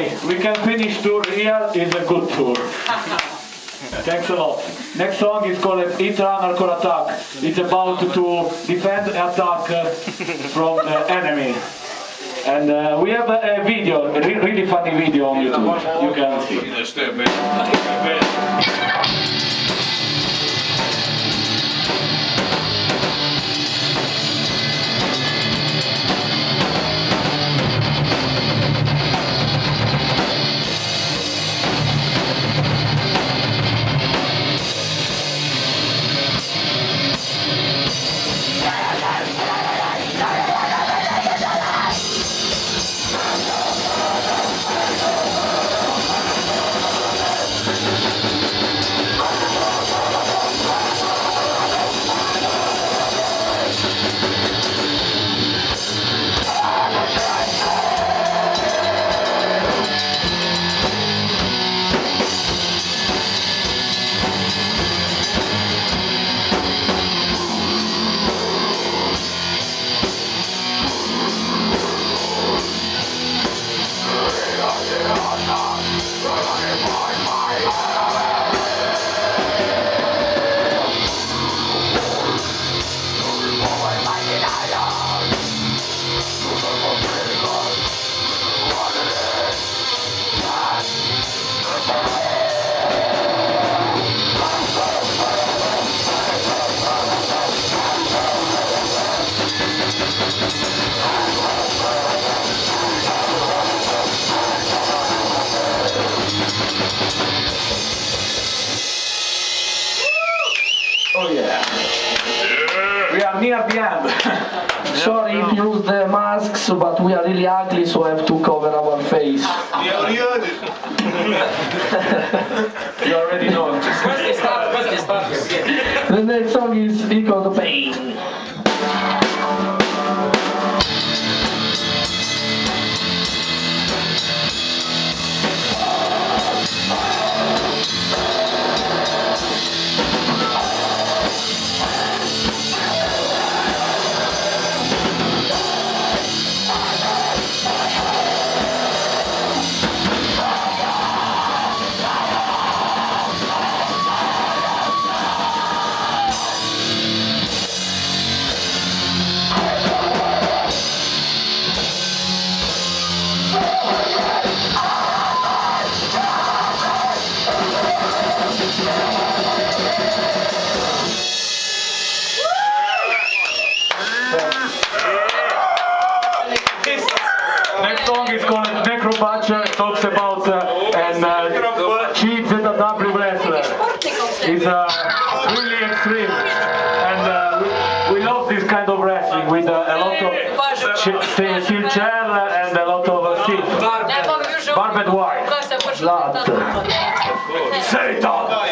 Okay, we can finish tour here. It's a good tour. Thanks a lot. Next song is called Hit Runner Core Attack. It's about to defend attack from the enemy. And we have a video, a really funny video on YouTube. You can see. Oh yeah. We are near the end. Sorry if you use the masks, but we are really ugly, so I have to cover our face. You already know. The next song is Echo the Pain. Next song is called Necrobutcher. It talks about cheap ZW wrestler. He's really extreme, and we love this kind of wrestling with a lot of steel chair and a lot of steel. Barbed wire. Blood. Satan!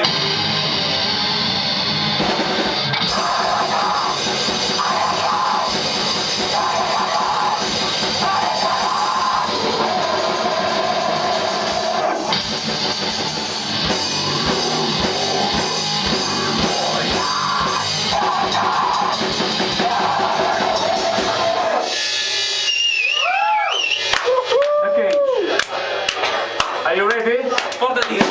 Are you ready? For the deal.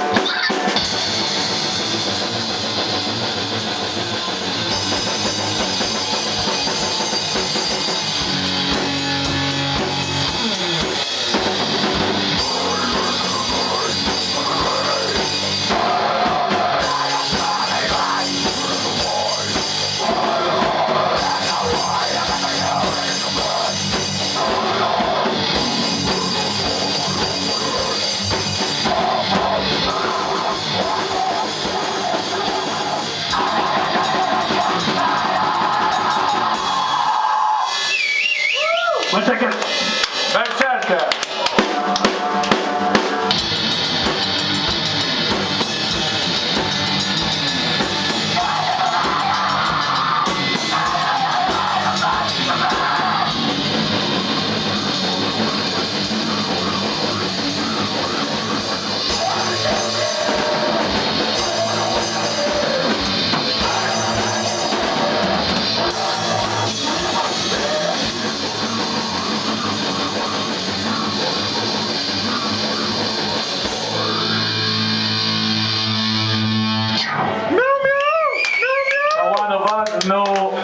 One second. Berserker.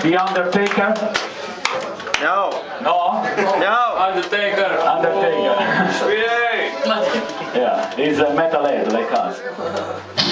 The Undertaker? No. No? No. Undertaker. Undertaker. Yeah, he's a metalhead like us.